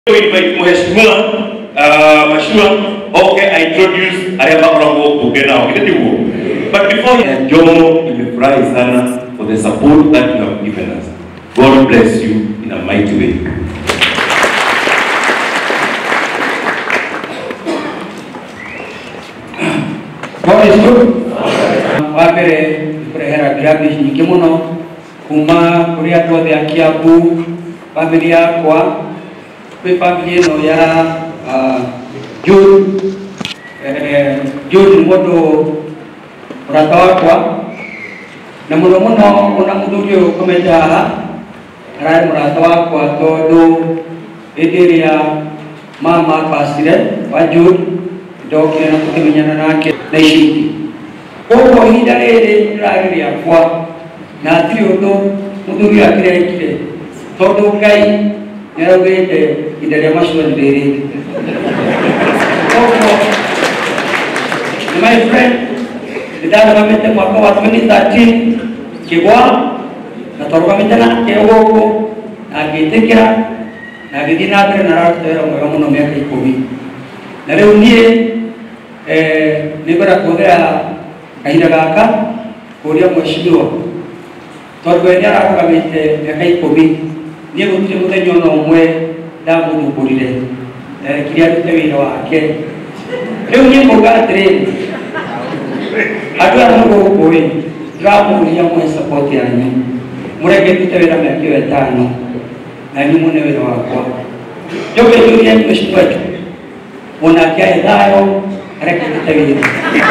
Mheshimiwa Mashua, okay, I introduce Arema Kolongo Buge now. But before Jomo, nimefurahi sana for the support that you have given us. God bless you in a mighty way. God is good. Wabere prehera gratis nikimono kuma kuria to de akiabu familia kwa familia no ya June modo ratawa kwa na muno una mudurio komeja rai muratawa kwa todo ederia mama pasire wajud doke na kumenyana nake na ishiki kwa hida ile rai ya kwa na trio mudurio akire todo kai Nerogete idare Mashua ndere. My friend, dada kamete mwaka wa 2013 kigwa na toroka mitana kewo na gitekera na gidina pere na ratera mo no miaka 10 na leo nie libera kodea kaida gaka koria mheshimiwa torwenya rakamete miaka 10 niye gutire mutenyo no mwe damu dukurire kiria tutewira wake leo niye mugatre adwa no gokoe dramu ya mwe support yanyu murege tutewira mekio etano na ni mune wira wakwa jobe dunia ni mshikwa ona kia edayo reke tutewira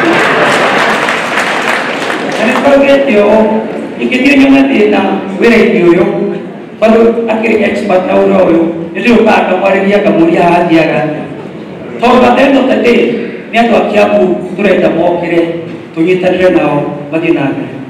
ani progretio ikitio nyuma tena wira ikio Baru akhirnya expert na uroyo ndio kaka mwariria kamuria hadia gani to batendo tete ni atu akiabu tureta mokire tunyitanire nao madina